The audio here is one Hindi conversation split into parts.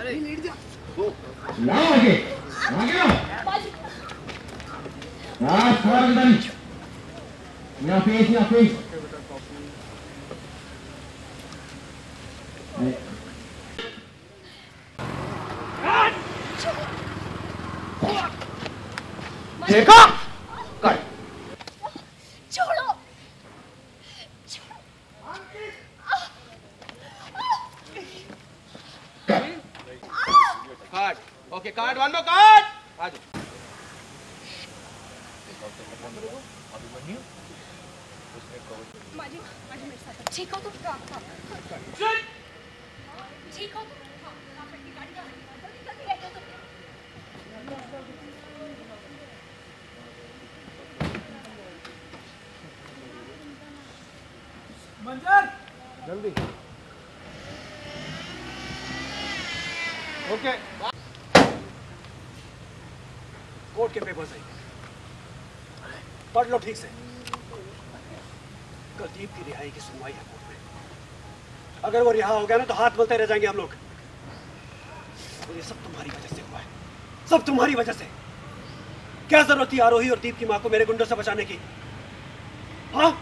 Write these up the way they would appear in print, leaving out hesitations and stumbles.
लाओ आगे आगे आओ। थोड़ा अंदर यहाँ पे देखा कर छोड़ो card okay card one more card आज माझी मेरे साथ ठीक हो तुम ठीक हो तुम गाड़ी का जल्दी लेके आओ मंजर जल्दी ओके कोर्ट के पेपर्स है पढ़ लो ठीक से कुलदीप की रिहाई की सुनवाई है कोर्ट में। अगर वो रिहा हो गया ना तो हाथ मलते रह जाएंगे हम लोग। और ये सब तुम्हारी वजह से हुआ है, सब तुम्हारी वजह से। क्या जरूरत थी आरोही और दीप की मां को मेरे गुंडों से बचाने की? हाँ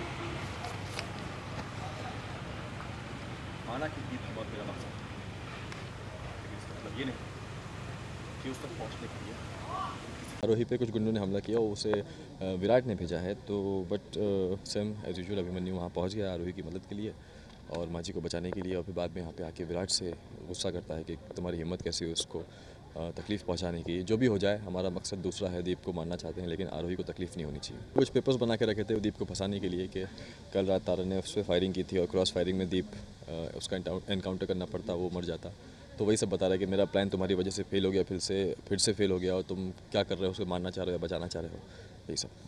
माना कि दीप की मौत मेरा मकसद है, लेकिन इसका मतलब ये नहीं कि उस तक पहुंचने के लिए आरोही पे कुछ गुंडों ने हमला किया, उसे विराट ने भेजा है। तो but same as usual Abhimanyu वहाँ पहुँच गया आरोही की मदद के लिए और माँ जी को बचाने के लिए। और फिर बाद में यहाँ पे आके विराट से गुस्सा करता है कि तुम्हारी हिम्मत कैसी हुई उसको तकलीफ़ पहुँचाने की। जो भी हो जाए, हमारा मकसद दूसरा है, दीप को मारना चाहते हैं, लेकिन आरोही को तकलीफ़ नहीं होनी चाहिए। कुछ पेपर्स बना के रखे थे दीप को फंसाने के लिए कि कल रात तारा ने उस पर फायरिंग की थी और क्रॉस फायरिंग में दीप उसका एनकाउंटर करना पड़ता, वो मर जाता। तो वही सब बता रहा है कि मेरा प्लान तुम्हारी वजह से फेल हो गया, फिर से फेल हो गया और तुम क्या कर रहे हो, उसे मारना चाह रहे हो या बचाना चाह रहे हो, यही सब।